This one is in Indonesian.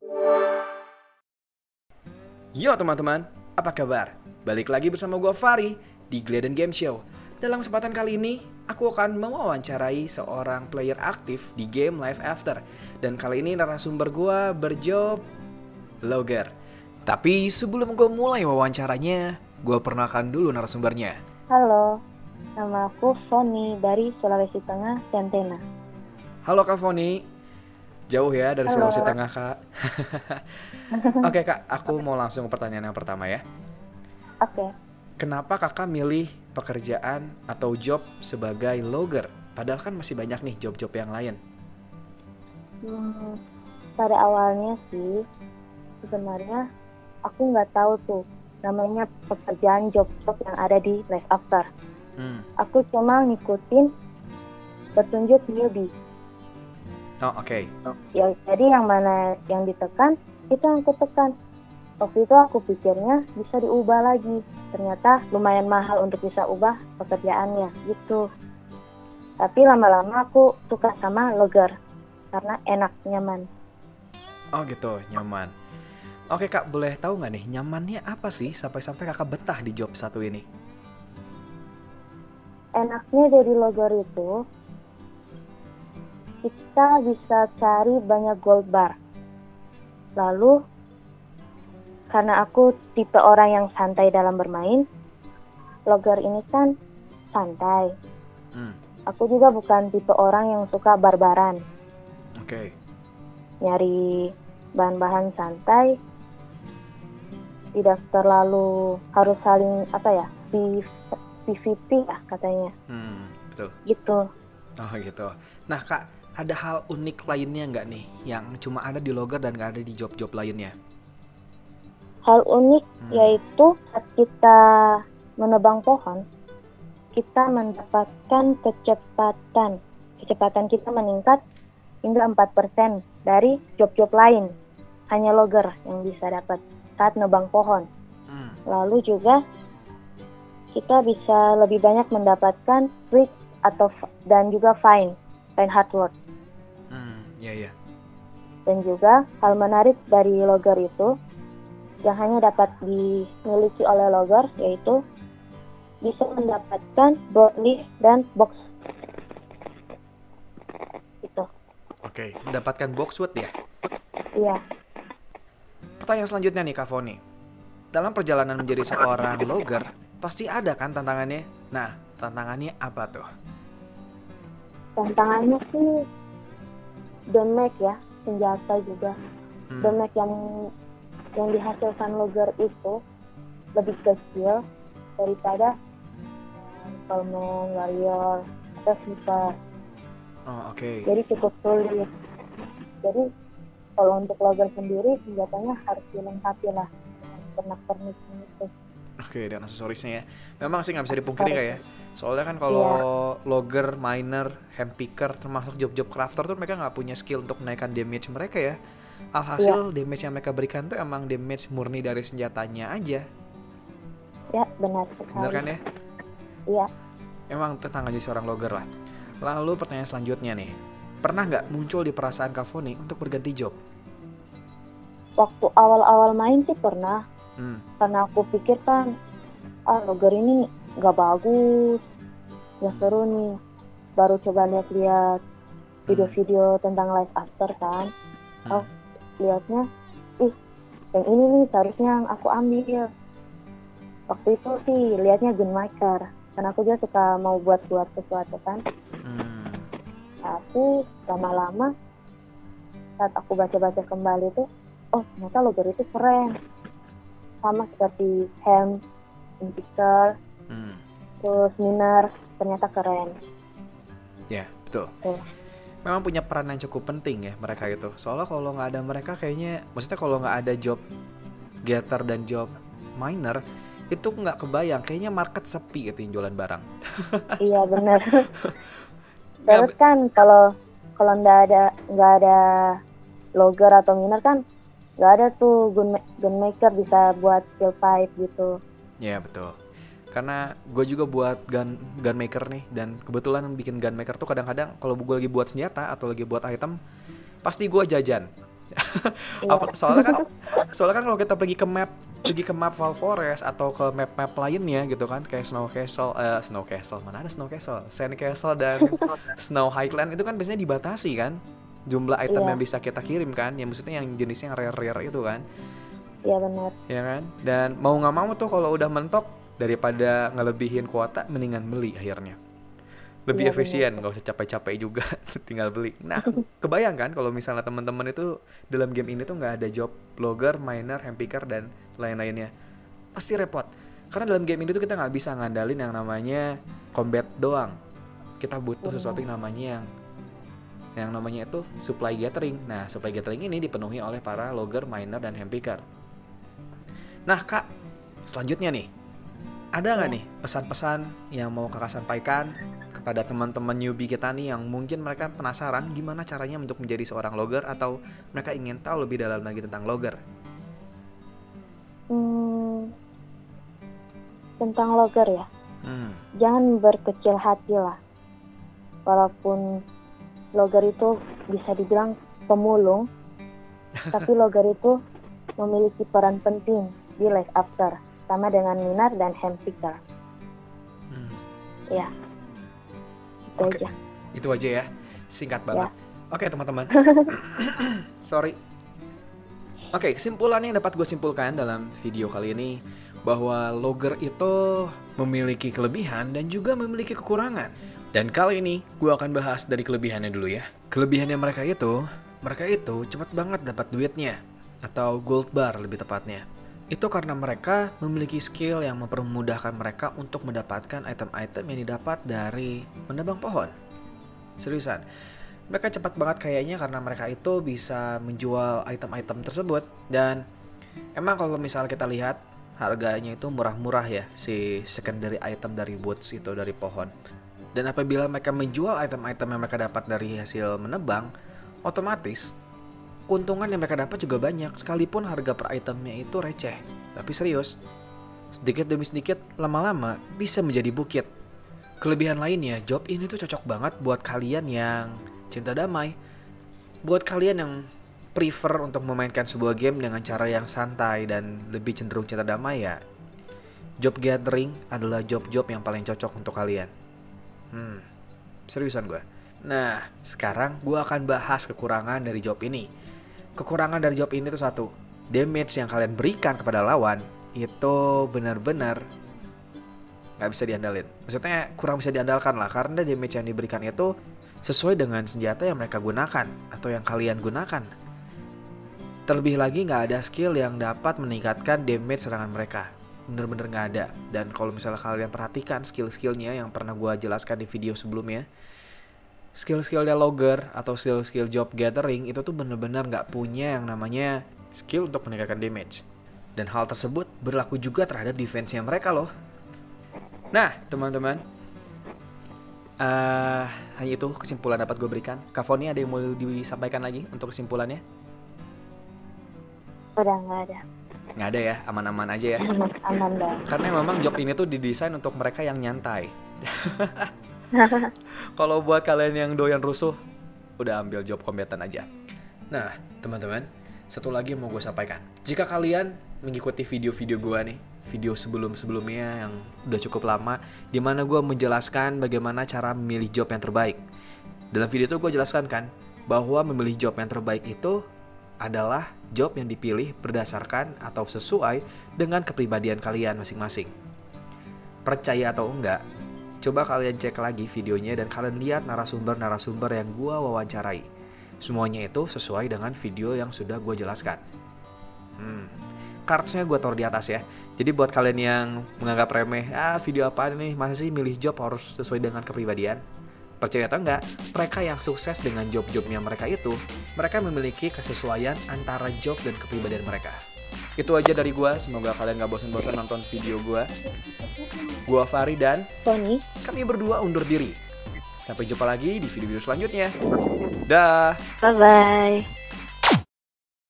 Yo teman-teman, apa kabar? Balik lagi bersama gue Fari di Gledan Game Show. Dalam kesempatan kali ini, aku akan mewawancarai seorang player aktif di game Life After. Dan kali ini narasumber gue berjob logger. Tapi sebelum gue mulai wawancaranya, gue perkenalkan dulu narasumbernya. Halo, nama aku Foni dari Sulawesi Tengah, Tentena. Halo Kak Foni, jauh ya dari Halo. Sulawesi Tengah Kak. Oke Kak, aku mau langsung ke pertanyaan yang pertama ya. Oke. Kenapa kakak milih pekerjaan atau job sebagai logger? Padahal kan masih banyak nih job-job yang lain. Pada awalnya sih, sebenarnya aku nggak tahu tuh namanya pekerjaan job-job yang ada di Life After. Aku cuma ngikutin petunjuk newbie. Oh oke. Ya, jadi yang mana yang ditekan, itu yang aku tekan. Waktu itu aku pikirnya bisa diubah lagi. Ternyata lumayan mahal untuk bisa ubah pekerjaannya gitu. Tapi lama-lama aku suka sama logger karena enak, nyaman. Oh gitu, nyaman. Oke Kak, boleh tahu nggak nih nyamannya apa sih sampai-sampai kakak betah di job satu ini? Enaknya jadi logger itu kita bisa cari banyak gold bar. Lalu karena aku tipe orang yang santai dalam bermain, logger ini kan santai. Aku juga bukan tipe orang yang suka barbaran. Oke. Nyari bahan-bahan santai, tidak terlalu harus saling PVP ya katanya. Betul. Gitu. Oh gitu. Nah Kak, ada hal unik lainnya nggak nih yang cuma ada di logger dan nggak ada di job-job lainnya? Hal unik yaitu saat kita menebang pohon, kita mendapatkan kecepatan. Kecepatan kita meningkat hingga 4% dari job-job lain. Hanya logger yang bisa dapat saat nebang pohon. Lalu juga kita bisa lebih banyak mendapatkan trick dan juga fine hard work. Iya. Dan juga hal menarik dari logger itu yang hanya dapat dimiliki oleh logger yaitu bisa mendapatkan broadleaf dan box. Gitu. Oke, mendapatkan boxwood ya? Iya. Pertanyaan selanjutnya nih Kak Foni. Dalam perjalanan menjadi seorang logger, pasti ada kan tantangannya? Nah, tantangannya apa tuh? Tantangannya sih damage ya, senjata juga. Damage yang dihasilkan logger itu lebih kecil daripada Coleman, warrior, atau sniper. Oh oke. Jadi cukup sulit. Jadi kalau untuk logger sendiri senjatanya harus dilengkapi lah dengan pernik itu. Oke, dan aksesorisnya ya. Memang sih nggak bisa dipungkiri Kak ya. Soalnya kan kalau logger, miner, handpicker, termasuk job-job crafter tuh mereka nggak punya skill untuk menaikkan damage mereka ya. Alhasil damage yang mereka berikan tuh emang damage murni dari senjatanya aja. Ya, benar sekali. Bener kan ya? Iya. Emang tantangan jadi seorang logger lah. Lalu pertanyaan selanjutnya nih. Pernah nggak muncul di perasaan Kak Foni untuk berganti job? Waktu awal-awal main sih pernah. Karena aku pikir kan, logger ini gak bagus, gak seru nih. Baru coba lihat-lihat video-video tentang Life After kan. Lihatnya, yang ini nih seharusnya yang aku ambil. Waktu itu sih lihatnya Gunmaker, karena aku juga suka mau buat-buat sesuatu kan. Tapi lama-lama saat aku baca-baca kembali tuh, ternyata logger itu keren. Sama seperti Ham, Invitor, terus Miner, ternyata keren. Ya, betul. Memang punya peran yang cukup penting ya mereka itu. Soalnya kalau nggak ada mereka kayaknya, maksudnya kalau nggak ada job getter dan job miner, itu nggak kebayang. Kayaknya market sepi gitu yang jualan barang. Iya benar. Terus kan kalau nggak ada logger atau miner kan nggak ada tuh gunmaker bisa buat steel pipe gitu. Iya betul. Karena gue juga buat gunmaker nih, dan kebetulan bikin gunmaker tuh kadang-kadang kalau gue lagi buat senjata atau lagi buat item, pasti gue jajan. Iya. Soalnya kan kalau kita pergi ke map Val Forest atau ke map-map lainnya gitu kan, kayak Snow Castle, mana ada Snow Castle, Sand Castle dan Snow Highland, itu kan biasanya dibatasi kan jumlah item Iya. yang bisa kita kirim kan, yang maksudnya yang jenisnya yang rare itu kan. Iya benar. Ya kan? Dan mau nggak mau tuh kalau udah mentok, daripada ngelebihin kuota, mendingan beli akhirnya. Lebih Iya, efisien, nggak usah capek-capek juga, tinggal beli. Nah, kebayang kan kalau misalnya teman-teman itu dalam game ini tuh nggak ada job logger, miner, handpicker, dan lain-lainnya. Pasti repot. Karena dalam game ini tuh kita nggak bisa ngandalin yang namanya combat doang. Kita butuh sesuatu yang namanya itu supply gathering. Nah, supply gathering ini dipenuhi oleh para logger, miner, dan handpicker. Nah, Kak, selanjutnya nih, ada nggak nih pesan-pesan yang mau Kakak sampaikan kepada teman-teman newbie kita nih yang mungkin mereka penasaran gimana caranya untuk menjadi seorang logger, atau mereka ingin tahu lebih dalam lagi tentang logger? Tentang logger ya. Jangan berkecil hati lah. Walaupun logger itu bisa dibilang pemulung, tapi logger itu memiliki peran penting di life after, sama dengan miner dan handpicker. Ya, itu aja. Itu aja ya, singkat banget. Oke, teman-teman. Sorry. Oke, kesimpulan yang dapat gue simpulkan dalam video kali ini, bahwa logger itu memiliki kelebihan dan juga memiliki kekurangan. Dan kali ini gue akan bahas dari kelebihannya dulu ya. Kelebihannya mereka itu cepat banget dapat duitnya, atau gold bar lebih tepatnya. Itu karena mereka memiliki skill yang mempermudahkan mereka untuk mendapatkan item-item yang didapat dari menebang pohon. Seriusan, mereka cepat banget kayaknya karena mereka itu bisa menjual item-item tersebut. Dan emang kalau misalnya kita lihat, harganya itu murah-murah ya, si secondary item dari woods itu, dari pohon. Dan apabila mereka menjual item-item yang mereka dapat dari hasil menebang, otomatis keuntungan yang mereka dapat juga banyak, sekalipun harga per itemnya itu receh. Tapi serius, sedikit demi sedikit, lama-lama bisa menjadi bukit. Kelebihan lainnya, job ini tuh cocok banget buat kalian yang cinta damai. Buat kalian yang prefer untuk memainkan sebuah game dengan cara yang santai dan lebih cenderung cinta damai ya, job gathering adalah job-job yang paling cocok untuk kalian. Seriusan gue. Nah, sekarang gue akan bahas kekurangan dari job ini. Kekurangan dari job ini tuh satu, damage yang kalian berikan kepada lawan itu benar-benar gak bisa diandalin. Maksudnya kurang bisa diandalkan lah, karena damage yang diberikan itu sesuai dengan senjata yang mereka gunakan atau yang kalian gunakan. Terlebih lagi gak ada skill yang dapat meningkatkan damage serangan mereka. Bener-bener gak ada. Dan kalau misalnya kalian perhatikan skill-skillnya yang pernah gue jelaskan di video sebelumnya, skill-skillnya logger atau skill-skill job gathering itu tuh bener-bener gak punya yang namanya skill untuk meningkatkan damage. Dan hal tersebut berlaku juga terhadap defense-nya mereka loh. Nah, teman-teman, hanya itu kesimpulan dapat gue berikan. Kak Foni, ada yang mau disampaikan lagi untuk kesimpulannya? Udah nggak ada. Nggak ada ya, aman-aman aja ya. Aman dah. Karena memang job ini tuh didesain untuk mereka yang nyantai. Kalau buat kalian yang doyan rusuh, udah ambil job kombatan aja. Nah, teman-teman, satu lagi yang mau gue sampaikan. Jika kalian mengikuti video-video gue nih, video sebelum-sebelumnya yang udah cukup lama, dimana gue menjelaskan bagaimana cara memilih job yang terbaik. Dalam video itu gue jelaskan kan, bahwa memilih job yang terbaik itu adalah job yang dipilih berdasarkan atau sesuai dengan kepribadian kalian masing-masing. Percaya atau enggak, coba kalian cek lagi videonya dan kalian lihat narasumber-narasumber yang gue wawancarai. Semuanya itu sesuai dengan video yang sudah gue jelaskan. Cards-nya gue taruh di atas ya. Jadi buat kalian yang menganggap remeh, video apaan nih, masa sih milih job harus sesuai dengan kepribadian? Percaya atau enggak, mereka yang sukses dengan job-jobnya mereka itu, mereka memiliki kesesuaian antara job dan kepribadian mereka. Itu aja dari gue, semoga kalian gak bosan-bosan nonton video gue. Gue Fari dan Foni, kami berdua undur diri. Sampai jumpa lagi di video-video selanjutnya. Dah. bye-bye.